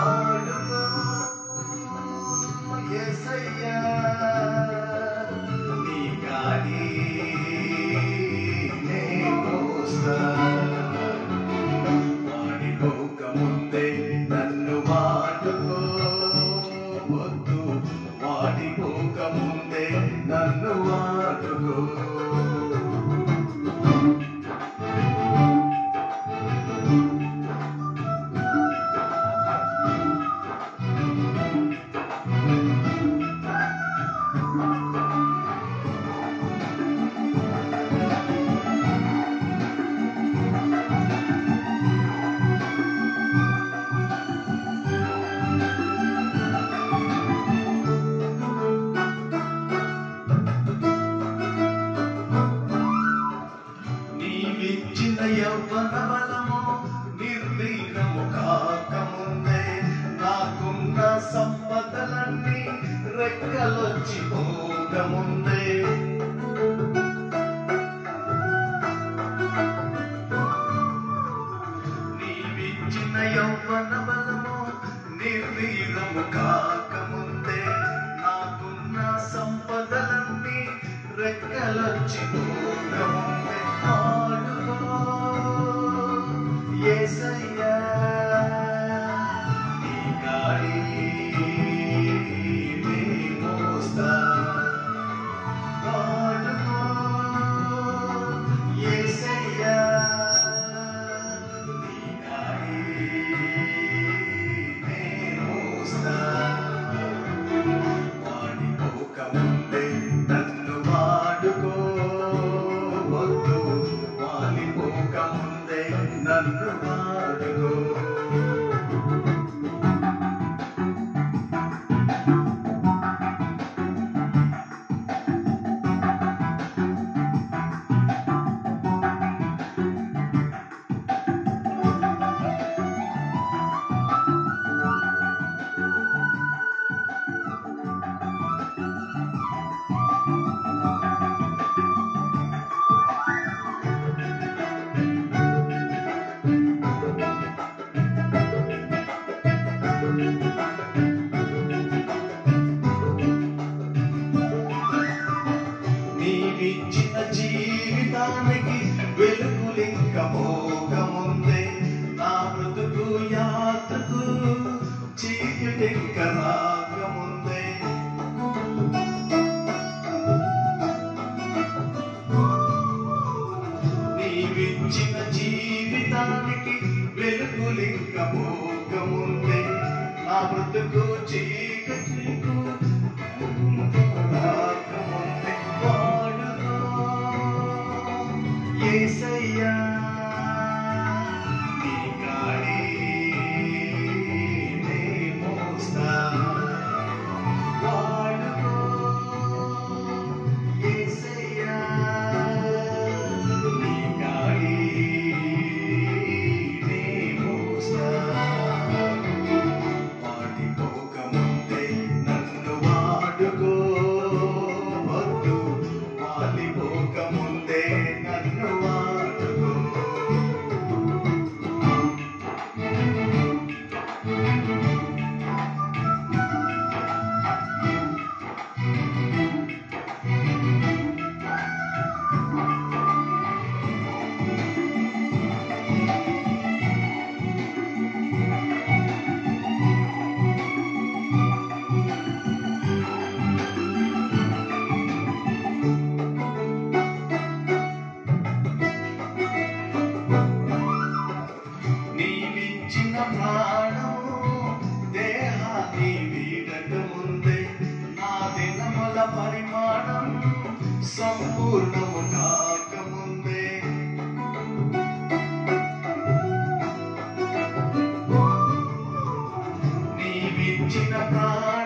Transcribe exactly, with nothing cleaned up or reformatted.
వాడుకో యేసయ్యా నీ గాలి నే మోస్తా వాడిపోకముందే నన్ను వాడుకో వద్దు వాడిపోకముందే నన్ను వాడుకో నీవిచ్చిన యవ్వన బలము నిర్వీర్యము కాకముందే నాకున్న సంపదలన్నీ రెక్కలొచ్చి పోకముందే నీవిచ్చిన యవ్వన బలము నిర్వీర్యము కాకముందే నాకున్న సంపదలన్నీ రెక్కలొచ్చి పోకముందే యేసయ్యా నీ గాలి నే మోస్తా వాడుకో యేసయ్యా నీ గాలి నే మోస్తా వాడిపోకముందే నన్ను వాడుకో వద్దు వాలిపోకముందే నన్ను వాడుకో నీవిచ్చిన జీవితానికి వెలుగులింక పోకముందే నా బ్రతుకు యాత్రకు చీకటింక రాకముందే నీవిచ్చిన జీవితానికి వెలుగులింక పోకముందే నా బ్రతుకు చీకటికు రాకముందే వాడుకో యేసయ్యా నీ గాలి నే మోస్తా వాడుకో యేసయ్యా నీ గాలి నే మోస్తా వాడిపోకముందే నన్ను వాడుకో వద్దు వాలిపోకముందే నన్ను వాడుకో నీవిచ్చిన ప్రాణము దేహాన్ని వీడక ముందే నా దినముల పరిమాణం సంపూర్ణము కాకముందే నీవిచ్చిన ప్రాణం